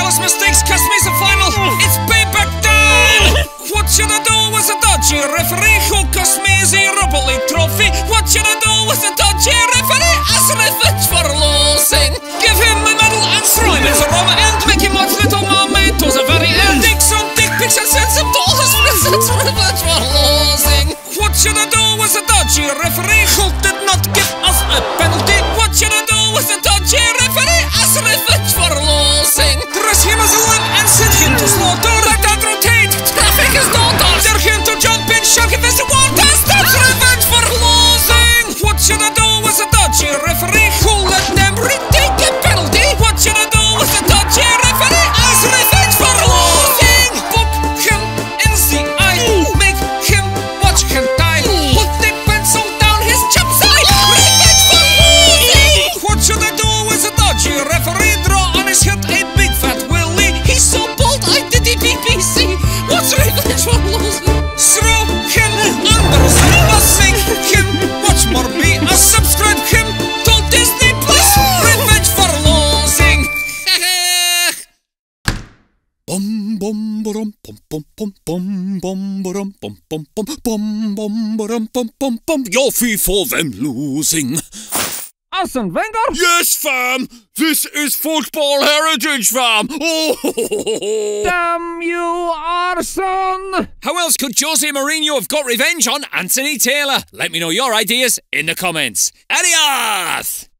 careless mistakes cost me the final. It's payback time. What should I do with a dodgy referee who cost me the Europa League trophy? What should I do with a dodgy referee as revenge for losing? Give him a medal and throw him into Roma and make him watch Little Mermaid to the very end. Take some dick pics and send them to all his friends. That's revenge for losing. What should I do with a dodgy referee who did not give us a penalty? What should I do with a dodgy referee as revenge for losing? Dress him as a lamb and send him to slaughter. Let that rotate. Traffic is no dodge. Dare him to jump in, shock him as a water. That's revenge for losing. What should I do with a dodgy referee who let them retake a penalty? What should I do with a dodgy referee as revenge for losing? Book him in the eye. Make him watch him die. Put the pencil down his chop's eye. Revenge for losing. What should I do with a dodgy referee? Draw on his head a big fat willy. He's so bold I did the BBC. What's revenge for losing? Throw him under the bus. Make him watch more me. Subscribe him to Disney Plus. Revenge for losing. Bum bum bum bum bum bum bum bum bum bum bum bum bum bum bum bum bum. You're free for them losing. Arsene Wenger? Yes, fam. This is football heritage, fam. Oh. Damn you, Arsene! How else could Jose Mourinho have got revenge on Anthony Taylor? Let me know your ideas in the comments. Adios!